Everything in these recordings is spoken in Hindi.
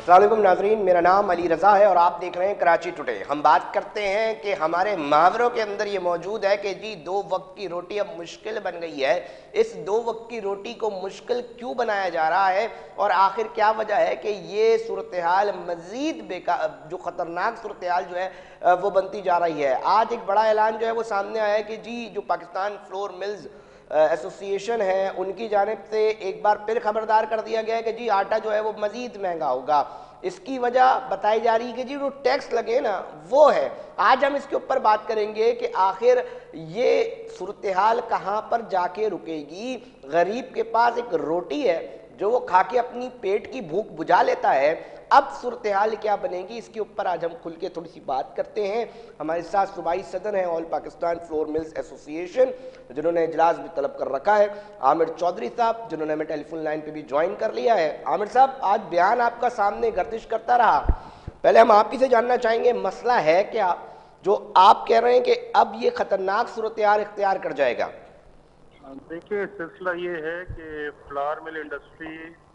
अस्सलाम वालेकुम नाज़रीन, मेरा नाम अली रज़ा है और आप देख रहे हैं कराची टुडे। हम बात करते हैं कि हमारे मुहावरों के अंदर ये मौजूद है कि जी 2 वक्त की रोटी अब मुश्किल बन गई है। इस 2 वक्त की रोटी को मुश्किल क्यों बनाया जा रहा है और आखिर क्या वजह है कि ये सूरत हाल मज़ीद बेकार, जो ख़तरनाक सूरत हाल जो है वो बनती जा रही है। आज एक बड़ा ऐलान जो है वो सामने आया है कि जी जो पाकिस्तान फ्लोर मिल्स एसोसिएशन है उनकी जानिब से एक बार फिर खबरदार कर दिया गया है कि जी आटा जो है वो मज़ीद महंगा होगा। इसकी वजह बताई जा रही है कि जी जो टैक्स लगे ना वो है। आज हम इसके ऊपर बात करेंगे कि आखिर ये सूरत हाल कहाँ पर जाके रुकेगी। गरीब के पास एक रोटी है जो वो खा के अपनी पेट की भूख बुझा लेता है, अब सूरत हाल क्या बनेगी, इसके ऊपर आज हम खुल के थोड़ी सी बात करते हैं। हमारे साथ सूबाई सदर हैं all Pakistan flour mills association, जिन्होंने इजलास भी तलब कर रखा है, आमिर चौधरी साहब, जिन्होंने हमें टेलीफोन लाइन पे भी ज्वाइन कर लिया है। आमिर साहब, आज बयान आपका सामने गर्दिश करता रहा, पहले हम आप ही से जानना चाहेंगे मसला है क्या जो आप कह रहे हैं कि अब ये खतरनाक सूरत हाल इख्तियार कर जाएगा। देखिए, सिलसिला ये है कि फ्लावर मिल इंडस्ट्री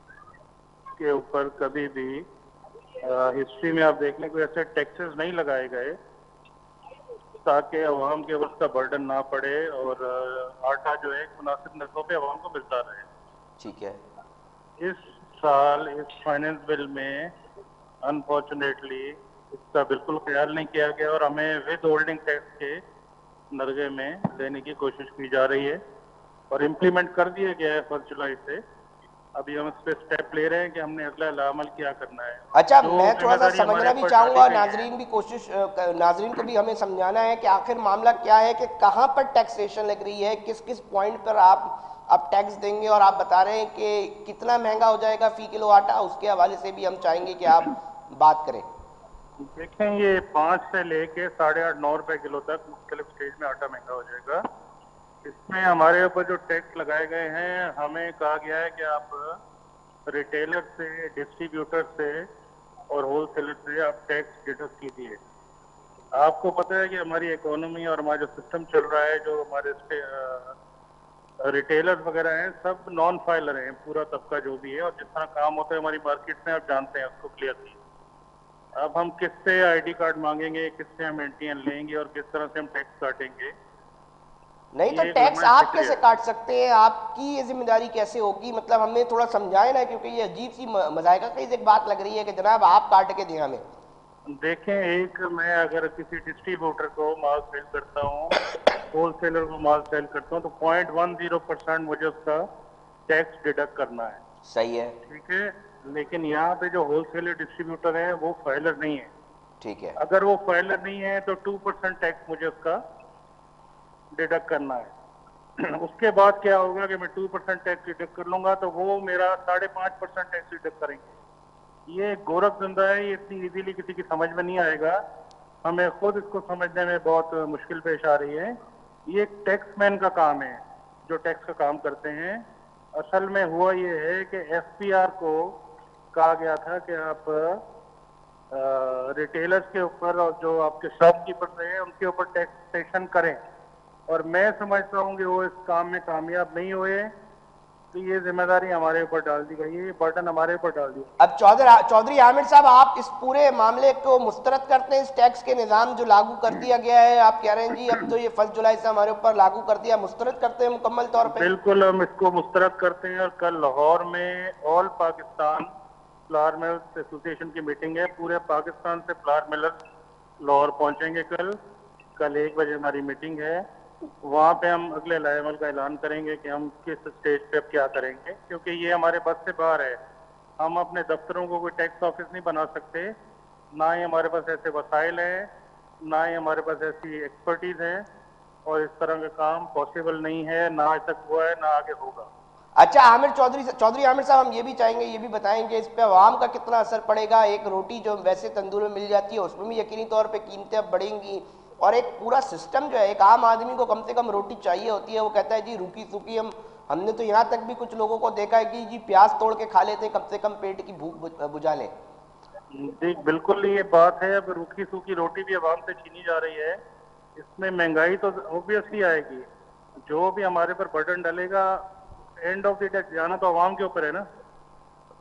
के ऊपर कभी भी हिस्ट्री में आप देख लें कोई ऐसे टैक्सेस नहीं लगाए गए ताकि अवाम के ऊपर का बर्डन ना पड़े और आटा जो है मुनासिब नरखों पे अवाम को मिलता रहे। ठीक है। इस साल इस फाइनेंस बिल में अनफॉर्चुनेटली इसका बिल्कुल ख्याल नहीं किया गया और हमें विद होल्डिंग टैक्स के नरगे में लेने की कोशिश की जा रही है और इम्प्लीमेंट कर दिया गया है 1 जुलाई से। अभी हम इस पे स्टेप ले रहे हैं कि हमने अगला अमल क्या करना है। अच्छा, जो मैं थोड़ा सा जिम्मेदारी समझना हमारे भी ऊपर डाली चाहूंगा, गई है, नाजरीन भी कोशिश नाजरीन को भी हमें समझाना है कि आखिर मामला क्या है, कि कहाँ पर टैक्सेशन लग रही है, किस किस पॉइंट पर आप टैक्स देंगे, और आप बता रहे हैं कि कितना महंगा हो जाएगा फी किलो आटा, उसके हवाले से भी हम चाहेंगे कि आप बात करें। देखें ये 5 से लेके 8.5-9 रुपए किलो तक मुख्तलिफ स्टेज में आटा महंगा हो जाएगा। इसमें हमारे ऊपर जो टैक्स लगाए गए हैं, हमें कहा गया है कि आप रिटेलर से, डिस्ट्रीब्यूटर से और होलसेलर से आप टैक्स डिडक्ट कीजिए। आपको पता है कि हमारी इकोनॉमी और हमारा जो सिस्टम चल रहा है, जो हमारे रिटेलर वगैरह हैं, सब नॉन फाइलर हैं, पूरा तबका जो भी है, और जिस तरह काम होता है हमारी मार्केट में आप जानते हैं उसको क्लियरली। अब हम किससे आईडी कार्ड मांगेंगे, किससे हम एनटीएन लेंगे और किस तरह से हम टैक्स काटेंगे, नहीं तो ये एक टैक्स लम्हा आप फिक्र कैसे है। काट सकते हैं, आपकी ये जिम्मेदारी कैसे होगी, मतलब हमें थोड़ा समझाए ना, क्योंकि ये अजीब सी मजायका की एक बात लग रही है कि जनाब आप काट के दें हमें। देखें, एक मैं अगर किसी डिस्ट्रीब्यूटर को माल सेल करता हूँ, होलसेलर को माल सेल करता हूँ, तो 0.10% मुझे उसका टैक्स डिडक्ट करना है। सही है। ठीक है, लेकिन यहाँ पे जो होलसेलर डिस्ट्रीब्यूटर है वो फाइलर नहीं है। ठीक है। अगर वो फाइलर नहीं है तो 2% टैक्स मुझे उसका डिडक्ट करना है। उसके बाद क्या होगा कि मैं 2% टैक्स डिडक्ट कर लूंगा तो वो मेरा 5.5% टैक्स डिडक्ट करेंगे। ये गोरख धंधा है, ये इतनी इजीली किसी की समझ में नहीं आएगा। हमें खुद इसको समझने में बहुत मुश्किल पेश आ रही है। ये एक टैक्समैन का काम है जो टैक्स का काम करते हैं। असल में हुआ ये है कि एफपीआर को कहा गया था कि आप रिटेलर्स के ऊपर और जो आपके शॉपकीपर्स हैं उनके ऊपर टैक्सेशन करें, और मैं समझता हूँ कि वो इस काम में कामयाब नहीं हुए, तो ये जिम्मेदारी हमारे ऊपर डाल दी गई है, ये बर्डन हमारे ऊपर डाल दिया। अब चौधरी आमिर साहब, आप इस पूरे मामले को मुस्तरद करते हैं, इस टैक्स के निज़ाम जो लागू कर दिया गया है, आप कह रहे हैं जी अब तो ये 1 जुलाई से हमारे ऊपर लागू कर दिया, मुस्तरद करते हैं मुकम्मल तौर पे। बिल्कुल, हम इसको मुस्तरद करते हैं और कल लाहौर में all Pakistan flour mills association की मीटिंग है। पूरे पाकिस्तान से फ्लावर मिलर्स लाहौर पहुंचेंगे कल 1 बजे हमारी मीटिंग है। वहाँ पे हम अगले लाएमल का ऐलान करेंगे कि हम किस स्टेज पे अब क्या करेंगे, क्योंकि ये हमारे बस से बाहर है। हम अपने दफ्तरों को कोई टैक्स ऑफिस नहीं बना सकते, ना ही हमारे पास ऐसे वसाइल हैं, ना ही हमारे पास ऐसी एक्सपर्टीज है, और इस तरह का काम पॉसिबल नहीं है, ना आज तक हुआ है, ना आगे होगा। अच्छा चौधरी आमिर साहब, हम ये भी चाहेंगे, ये भी बताएं कि इस पे आवाम का कितना असर पड़ेगा। एक रोटी जो वैसे तंदूर में मिल जाती है उसमें भी यकीनी तौर पे कीमतें अब बढ़ेंगी, और एक पूरा सिस्टम जो है, एक आम आदमी को कम से कम रोटी चाहिए होती है, वो कहता है जी रूखी सूखी। हमने तो यहाँ तक भी कुछ लोगों को देखा है कि जी प्याज तोड़ के खा लेते हैं, कम से कम पेट की भूख बुझा लें। जी बिल्कुल, ये बात है। अब रूखी सूखी रोटी भी आवाम से छीनी जा रही है। इसमें महंगाई तो ऑब्वियसली आएगी। जो भी हमारे पर बर्डन डलेगा, एंड ऑफ द डे जाना तो आवाम के ऊपर है ना।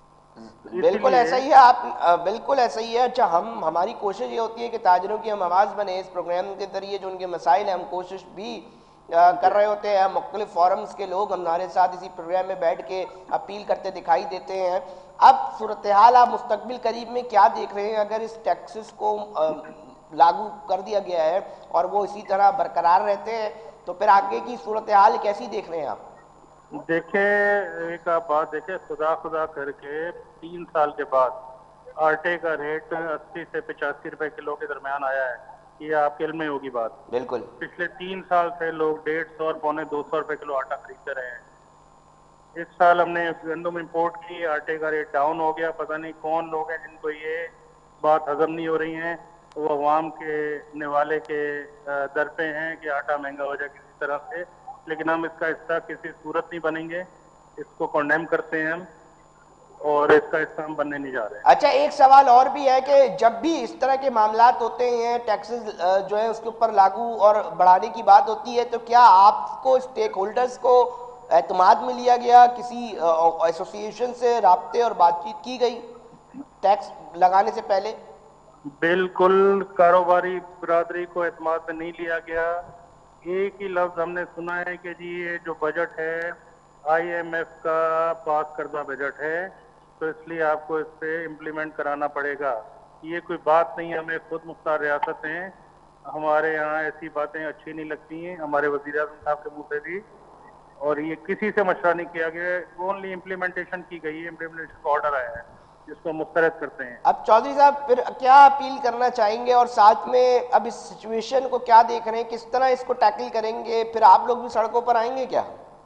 बिल्कुल ऐसा इसीलिए ही है आप बिल्कुल ऐसा ही है। अच्छा, हम हमारी कोशिश ये होती है कि ताजिरों की हम आवाज़ बने इस प्रोग्राम के जरिए, जो उनके मसाइल हैं हम कोशिश भी कर रहे होते हैं। मुख्तलिफ फॉरम्स के लोग हमारे साथ इसी प्रोग्राम में बैठ के अपील करते दिखाई देते हैं। अब सूरत हाल आप मुस्तकबिल करीब में क्या देख रहे हैं? अगर इस टैक्सेस को लागू कर दिया गया है और वो इसी तरह बरकरार रहते हैं, तो फिर आगे की सूरत हाल कैसी देख रहे हैं आप? देखें, एक आप बात देखें, खुदा खुदा करके 3 साल के बाद आटे का रेट 80 से 85 रुपए किलो के दरमियान आया है। ये आपके इल्म में होगी बात। बिल्कुल। पिछले 3 साल से लोग 150 और पौने 200 रुपए किलो आटा खरीदते रहे हैं। इस साल हमने गंदम इंपोर्ट की, आटे का रेट डाउन हो गया। पता नहीं कौन लोग हैं जिनको ये बात हजम नहीं हो रही है। वो अवाम के निवाले के दर पे हैं कि आटा महंगा हो जाए किसी तरह से, लेकिन हम इसका हिस्सा किसी सूरत नहीं बनेंगे। इसको कंडेम करते हैं हम, और इसका हिस्सा हम बनने नहीं जा रहे हैं। अच्छा, एक सवाल और भी है कि जब भी इस तरह के मामलात होते हैं, टैक्सेस जो है उसके ऊपर लागू और बढ़ाने की बात होती है, तो क्या आपको स्टेक होल्डर्स को एतमाद में लिया गया? किसी एसोसिएशन से राब्ते और बातचीत की गई टैक्स लगाने से पहले? बिल्कुल कारोबारी बिरादरी को एतमाद में नहीं लिया गया। एक ही लफ्ज हमने सुना है कि जी ये जो बजट है IMF का पास करदा बजट है, तो इसलिए आपको इस पे इम्प्लीमेंट कराना पड़ेगा। ये कोई बात नहीं है, हमें खुद मुख्तार रियासत हैं, हमारे यहाँ ऐसी बातें अच्छी नहीं लगती हैं, हमारे वज़ीर आज़म साहब के मुंह से भी। और ये किसी से मशवरा नहीं किया गया, ओनली इम्प्लीमेंटेशन की गई है, इम्प्लीमेंटेशन का ऑर्डर आया है जिसको मुस्तरद करते हैं। अब चौधरी साहब फिर क्या अपील करना चाहेंगे, और साथ में अब इस सिचुएशन को क्या देख रहे हैं, किस तरह इसको टैकल करेंगे? फिर आप लोग भी सड़कों पर आएंगे क्या?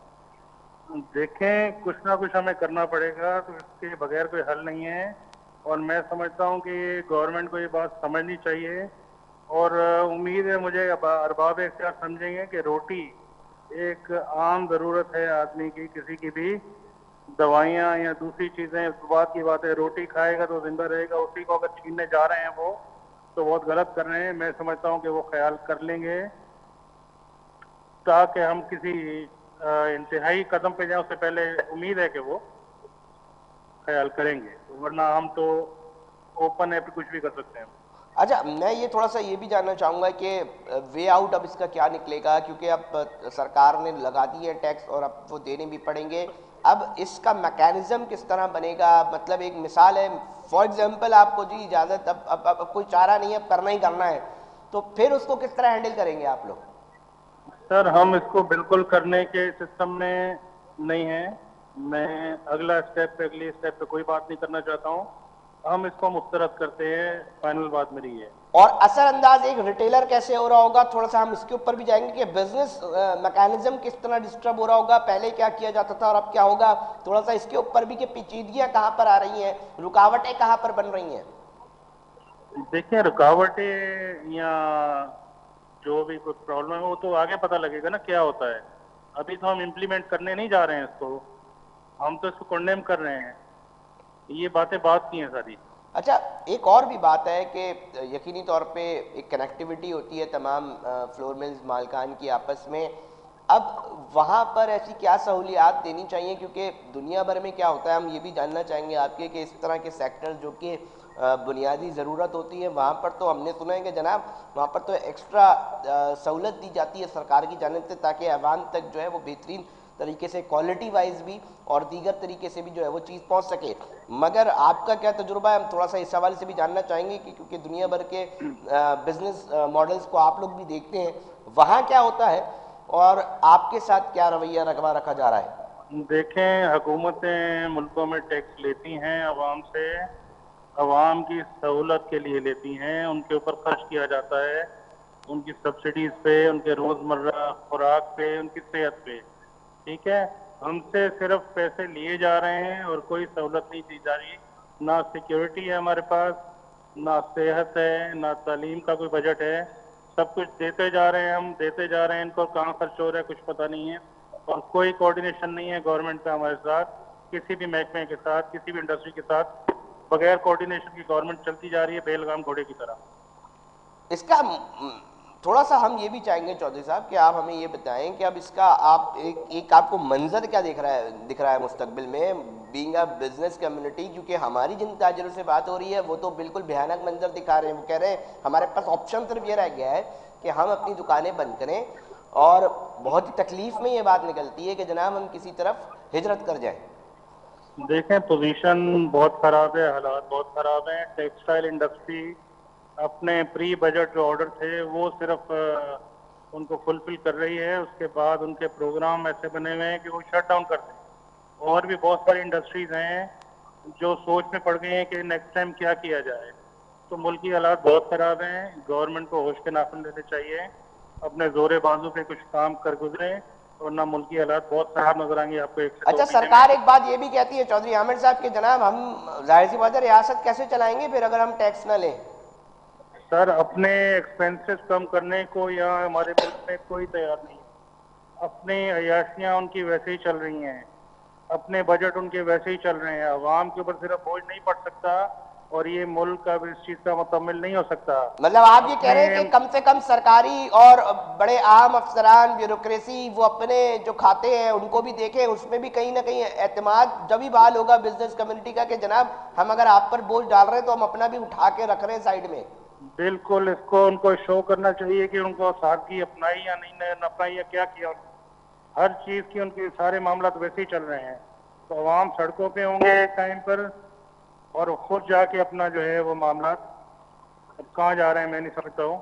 देखें, कुछ ना कुछ हमें करना पड़ेगा, तो इसके बगैर कोई हल नहीं है। और मैं समझता हूँ कि गवर्नमेंट को ये बात समझनी चाहिए, और उम्मीद है मुझे अरबाब इख्तियार समझेंगे कि रोटी एक आम ज़रूरत है आदमी की, किसी की भी। दवाइयाँ या दूसरी चीज़ें बात की बात है, रोटी खाएगा तो जिंदा रहेगा, उसी को अगर छीनने जा रहे हैं वो तो बहुत गलत कर रहे हैं। मैं समझता हूँ कि वो ख्याल कर लेंगे, ताकि हम किसी इंतहाई कदम पे जाए उससे पहले उम्मीद है कि वो ख्याल करेंगे, वरना हम तो ओपन है, कुछ भी कर सकते हैं। अच्छा, मैं ये थोड़ा सा ये भी जानना चाहूँगा कि वे आउट अब इसका क्या निकलेगा, क्योंकि अब सरकार ने लगा दी है टैक्स और अब वो देने भी पड़ेंगे। अब इसका मैकेनिज्म किस तरह बनेगा? मतलब एक मिसाल है, फॉर एग्जांपल आपको जी इजाज़त, अब कोई चारा नहीं है, अब करना ही करना है, तो फिर उसको किस तरह हैंडल करेंगे आप लोग? सर, हम इसको बिल्कुल करने के सिस्टम में नहीं है। मैं अगला स्टेप पे, अगली स्टेप पे कोई बात नहीं करना चाहता हूँ। हम इसको मुस्तरद करते हैं, फाइनल बात मेरी है। और असरअंदाज एक रिटेलर कैसे हो रहा होगा, थोड़ा सा हम इसके ऊपर भी जाएंगे कि बिजनेस मैकेनिज्म किस तरह डिस्टर्ब हो रहा होगा, पहले क्या किया जाता था और अब क्या होगा, थोड़ा सा इसके ऊपर भी कि पेचीदगियां कहाँ पर आ रही हैं, रुकावटें कहाँ पर बन रही हैं। देखिए, रुकावटें या जो भी कुछ प्रॉब्लम है वो तो आगे पता लगेगा ना क्या होता है। अभी तो हम इम्प्लीमेंट करने नहीं जा रहे हैं इसको, हम तो इसको कंडेम कर रहे हैं। ये बातें बात की हैं सारी। अच्छा, एक और भी बात है कि यकीनी तौर पे एक कनेक्टिविटी होती है तमाम फ्लोर मिल्स मालकान की आपस में। अब वहाँ पर ऐसी क्या सहूलियात देनी चाहिए, क्योंकि दुनिया भर में क्या होता है, हम ये भी जानना चाहेंगे आपके कि इस तरह के सेक्टर जो कि बुनियादी ज़रूरत होती है, वहाँ पर तो हमने सुना है कि जनाब वहाँ पर तो एक्स्ट्रा सहूलत दी जाती है सरकार की जानिब से, ताकि अवाम तक जो है वो बेहतरीन तरीके से क्वालिटी वाइज भी और दीगर तरीके से भी जो है वो चीज़ पहुंच सके। मगर आपका क्या तजुर्बा है, हम थोड़ा सा इस हवाले से भी जानना चाहेंगे कि क्योंकि दुनिया भर के बिजनेस मॉडल्स को आप लोग भी देखते हैं, वहाँ क्या होता है और आपके साथ क्या रवैया रखा जा रहा है? देखें, हुकूमतें मुल्कों में टैक्स लेती हैं अवाम से, अवाम की सहूलत के लिए लेती हैं, उनके ऊपर खर्च किया जाता है, उनकी सब्सिडीज पे, उनके रोजमर्रा खुराक पे, उनकी सेहत पे। ठीक है, हमसे सिर्फ पैसे लिए जा रहे हैं और कोई सहूलत नहीं दी जा रही। ना सिक्योरिटी है हमारे पास, ना सेहत है, ना तालीम का कोई बजट है। सब कुछ देते जा रहे हैं, हम देते जा रहे हैं, इनको कहाँ खर्च हो रहा है कुछ पता नहीं है। और कोई कोऑर्डिनेशन नहीं है गवर्नमेंट का हमारे साथ, किसी भी महकमे के साथ, किसी भी इंडस्ट्री के साथ। बगैर कोऑर्डिनेशन की गवर्नमेंट चलती जा रही है बेलगाम घोड़े की तरह। इसका थोड़ा सा हम ये भी चाहेंगे चौधरी साहब कि आप हमें ये बताएं कि अब इसका आप एक आपको मंजर क्या दिख रहा है मुस्तकबिल में, बीइंग अ बिजनेस कम्युनिटी, क्योंकि हमारी जिन ताजिरों से बात हो रही है वो तो बिल्कुल भयानक मंजर दिखा रहे हैं। वो कह रहे हैं हमारे पास ऑप्शन सिर्फ ये रह गया है कि हम अपनी दुकानें बंद करें, और बहुत ही तकलीफ में ये बात निकलती है कि जनाब हम किसी तरफ हिजरत कर जाएं। देखें, पोजीशन बहुत खराब है, हालात बहुत खराब हैं। टेक्सटाइल इंडस्ट्री अपने प्री बजट जो ऑर्डर थे वो सिर्फ उनको फुलफिल कर रही है, उसके बाद उनके प्रोग्राम ऐसे बने हुए हैं कि वो शट डाउन कर दें। और भी बहुत सारी इंडस्ट्रीज हैं जो सोच में पड़ गई हैं कि नेक्स्ट टाइम क्या किया जाए। तो मुल्क की हालात बहुत खराब हैं, गवर्नमेंट को होश के नाखून लेने चाहिए, अपने जोरे बाजू पे कुछ काम कर गुजरे, वरना मुल्क की हालात बहुत खराब नजर आएंगी आपको। अच्छा, सरकार एक बात ये भी कहती है चौधरी आमिर साहब कि जनाब हम जाहिर सी बात है रियासत कैसे चलाएंगे फिर अगर हम टैक्स ना लें। सर, अपने एक्सपेंसेस कम करने को या हमारे मुल्क में कोई तैयार नहीं है। अपनी अयाशियाँ उनकी वैसे ही चल रही हैं, अपने बजट उनके वैसे ही चल रहे हैं। अवाम के ऊपर सिर्फ बोझ नहीं पड़ सकता और ये मुल्क अब इस चीज का मुकम्मल नहीं हो सकता। मतलब आप ये कह रहे हैं कि कम से कम सरकारी और बड़े आम अफसरान, ब्यूरोक्रेसी, वो अपने जो खाते हैं उनको भी देखें, उसमें भी कहीं ना कहीं एतमाद जब ही बहाल होगा बिजनेस कम्युनिटी का कि जनाब हम अगर आप पर बोझ डाल रहे हैं तो हम अपना भी उठा के रख रहे हैं साइड में। बिल्कुल, इसको उनको शो करना चाहिए कि उनको सादगी अपनाई या नहीं अपनाई या क्या किया। हर चीज की उनके सारे मामला तो वैसे ही चल रहे हैं। तो अवाम सड़कों पे होंगे एक टाइम पर और खुद जाके अपना जो है वो मामला अब कहाँ जा रहे हैं मैं नहीं समझता हूँ।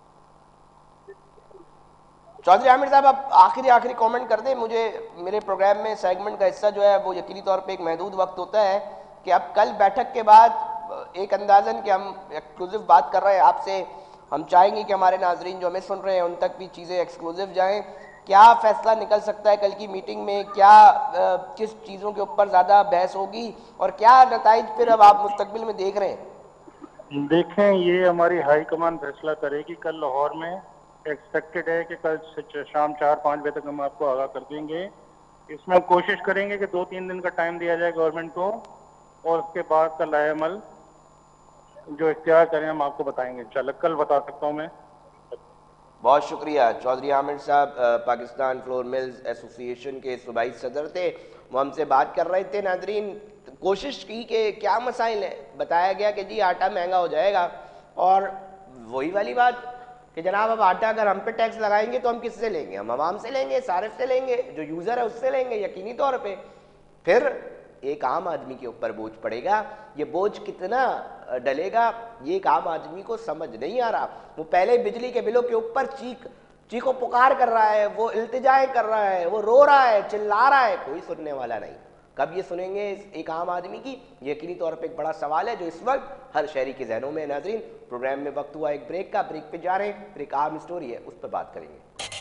चौधरी आमिर साहब अब आखिरी कमेंट कर दें मुझे। मेरे प्रोग्राम में सेगमेंट का हिस्सा जो है वो यकीनी तौर पे एक महदूद वक्त होता है कि अब कल बैठक के बाद एक अंदाजन कि हम एक्सक्लूसिव बात कर रहे हैं आपसे, हम चाहेंगे कि हमारे नाजरीन जो हमें सुन रहे हैं उन तक भी चीज़ें एक्सक्लूसिव जाएं। क्या फैसला निकल सकता है कल की मीटिंग में, क्या किस चीज़ों के ऊपर ज़्यादा बहस होगी और क्या नताइज फिर अब आप मुस्तकबिल में देख रहे हैं? देखें, ये हमारी हाई कमान फैसला करेगी कल लाहौर में। एक्सपेक्टेड है कि कल शाम 4-5 बजे तक हम आपको आगाह कर देंगे। इसमें हम कोशिश करेंगे कि 2-3 दिन का टाइम दिया जाए गवर्नमेंट को और उसके बाद का लाएअमल जो इख्तियार करें हम आपको बताएंगे। इंशाल्लाह कल बता सकता हूँ मैं। बहुत शुक्रिया। चौधरी आमिर साहब पाकिस्तान फ्लोर मिल्स एसोसिएशन के सूबाई सदर थे, वो हमसे बात कर रहे थे। नाजरीन, कोशिश की कि क्या मसाइल है, बताया गया कि जी आटा महंगा हो जाएगा, और वही वाली बात कि जनाब अब आटा अगर हम पे टैक्स लगाएंगे तो हम किससे लेंगे? हम आवाम से लेंगे, सारिफ से लेंगे, जो यूज़र है उससे लेंगे यकीनी तौर पे। फिर एक आम आदमी के ऊपर बोझ पड़ेगा। ये बोझ कितना डलेगा ये एक आम आदमी को समझ नहीं आ रहा। वो पहले बिजली के बिलों के ऊपर चीखो पुकार कर रहा है, वो इल्तिजाएं कर रहा है, वो रो रहा है, चिल्ला रहा है, कोई सुनने वाला नहीं। कब ये सुनेंगे एक आम आदमी की? यकीनी तौर पे एक बड़ा सवाल है जो इस वक्त हर शहरी के जहनों में। नाजरीन, प्रोग्राम में वक्त हुआ एक ब्रेक का, ब्रेक पे जा रहे हैं, फिर एक आम स्टोरी है उस पर बात करेंगे।